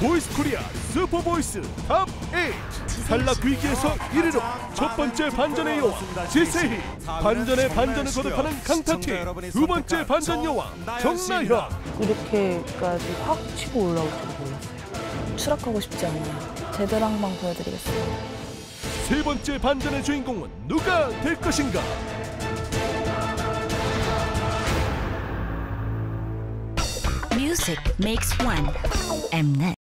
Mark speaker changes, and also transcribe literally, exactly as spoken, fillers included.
Speaker 1: 보이스 코리아 슈퍼보이스 탑 에잇 탈락 위기에서 일 위로 첫 번째 반전의 여왕 지세희, 반전의 반전을 거듭하는 강타팀 두 번째 반전 여왕 정나현.
Speaker 2: 이렇게까지 확 치고 올라올 줄 몰랐어요. 추락하고 싶지 않아요. 제대로 한 방 보여드리겠습니다.
Speaker 1: 세 번째 반전의 주인공은 누가 될 것인가?
Speaker 3: Music makes one. Mnet.